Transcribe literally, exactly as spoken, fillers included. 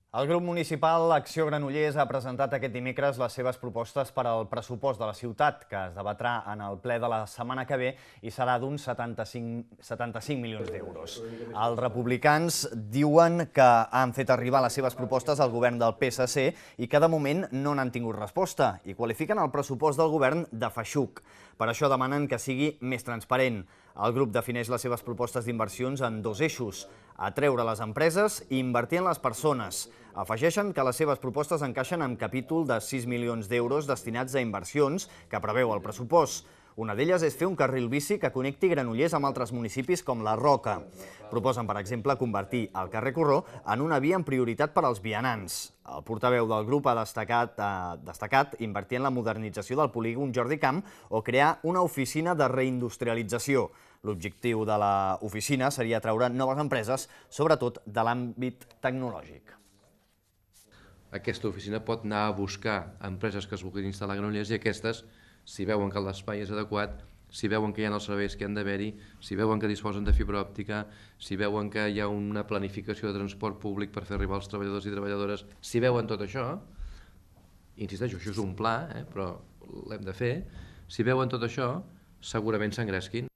El grup municipal Acció Granollers ha presentat aquest dimecres les seves propostes per al pressupost de la ciutat, que es debatrà en el ple de la setmana que ve i serà d'uns setanta-cinc milions d'euros. Els republicans diuen que han fet arribar les seves propostes al govern del P S C i que de moment no n'han tingut resposta i qualifiquen el pressupost del govern de feixuc. Per això demanen que sigui més transparent. El grup defineix les seves propostes d'inversions en dos eixos: atreure les empreses i invertir en les persones. Afegeixen que les seves propostes encaixen en capítol de sis milions d'euros destinats a inversions que preveu el pressupost. Una d'elles és fer un carril bici que connecti Granollers amb altres municipis com la Roca. Proposen, per exemple, convertir el carrer Corró en una via amb prioritat per als vianants. El portaveu del grup ha destacat, ha destacat invertir en la modernització del polígon Jordi Camp o crear una oficina de reindustrialització. L'objectiu de l'oficina seria atraure noves empreses, sobretot de l'àmbit tecnològic. Aquesta oficina pot anar a buscar empreses que es vulguin instal·lar a Granollers i aquestes, si veuen que l'espai és adequat, si veuen que hi ha els serveis que han d'haver-hi, si veuen que disposen de fibra òptica, si veuen que hi ha una planificació de transport públic per fer arribar els treballadors i treballadores, si veuen tot això, insisteixo, això és un pla, eh, però l'hem de fer, si veuen tot això, segurament s'engresquin.